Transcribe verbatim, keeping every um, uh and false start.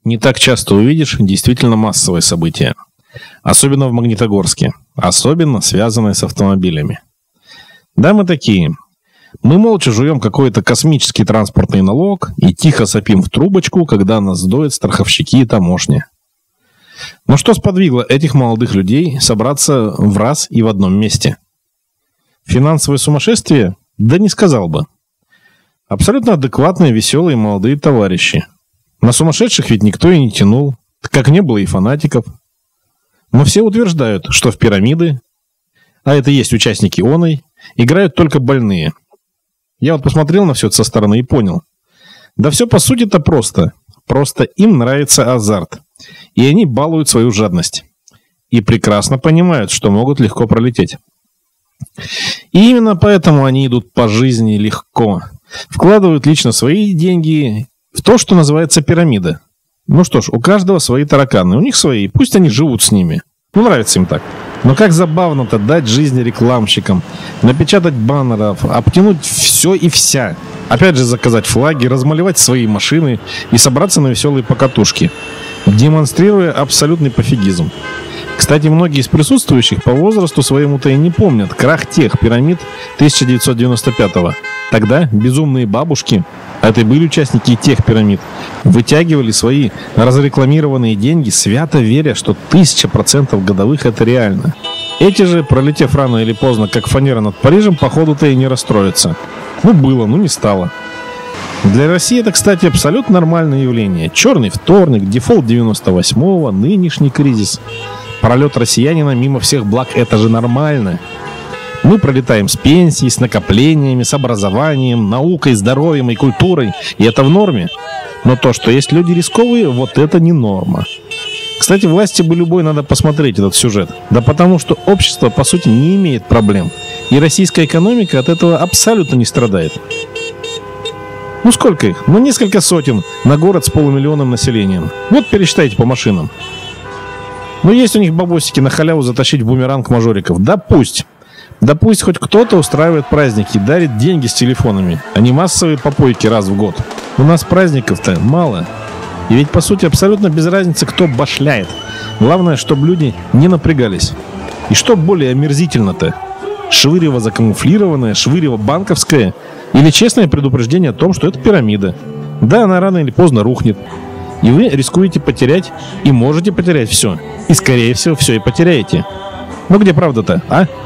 Не так часто увидишь действительно массовое событие. Особенно в Магнитогорске. Особенно связанное с автомобилями. Да, мы такие. Мы молча жуем какой-то космический транспортный налог и тихо сопим в трубочку, когда нас сдоят страховщики и таможни. Но что сподвигло этих молодых людей собраться в раз и в одном месте? Финансовое сумасшествие? Да не сказал бы. Абсолютно адекватные, веселые молодые товарищи. На сумасшедших ведь никто и не тянул, как не было и фанатиков. Но все утверждают, что в пирамиды, а это есть участники оной, играют только больные. Я вот посмотрел на все это со стороны и понял. Да все по сути-то просто. Просто им нравится азарт. И они балуют свою жадность. И прекрасно понимают, что могут легко пролететь. И именно поэтому они идут по жизни легко. Вкладывают лично свои деньги в то, что называется пирамида. Ну что ж, у каждого свои тараканы, у них свои, пусть они живут с ними. Ну, нравится им так. Но как забавно-то дать жизнь рекламщикам, напечатать баннеров, обтянуть все и вся. Опять же заказать флаги, размалевать свои машины и собраться на веселые покатушки, демонстрируя абсолютный пофигизм. Кстати, многие из присутствующих по возрасту своему-то и не помнят крах тех пирамид тысяча девятьсот девяносто пятого. Тогда безумные бабушки, а это и были участники тех пирамид, вытягивали свои разрекламированные деньги, свято веря, что тысяча процентов годовых это реально. Эти же, пролетев рано или поздно, как фанера над Парижем, походу-то и не расстроятся. Ну было, ну не стало. Для России это, кстати, абсолютно нормальное явление. Черный вторник, дефолт девяносто восьмого, нынешний кризис. Пролет россиянина мимо всех благ – это же нормально. Мы пролетаем с пенсией, с накоплениями, с образованием, наукой, здоровьем и культурой. И это в норме. Но то, что есть люди рисковые, вот это не норма. Кстати, власти бы любой надо посмотреть этот сюжет. Да потому что общество, по сути, не имеет проблем. И российская экономика от этого абсолютно не страдает. Ну сколько их? Ну несколько сотен на город с полумиллионным населением. Вот пересчитайте по машинам. Ну есть у них бабосики на халяву затащить в бумеранг мажориков. Да пусть. Да пусть хоть кто-то устраивает праздники, дарит деньги с телефонами, а не массовые попойки раз в год. У нас праздников-то мало. И ведь по сути абсолютно без разницы, кто башляет. Главное, чтобы люди не напрягались. И что более омерзительно-то? Швырево закамуфлированное, швырево банковское или честное предупреждение о том, что это пирамида. Да, она рано или поздно рухнет. И вы рискуете потерять и можете потерять все. И скорее всего все и потеряете. Ну где правда-то, а?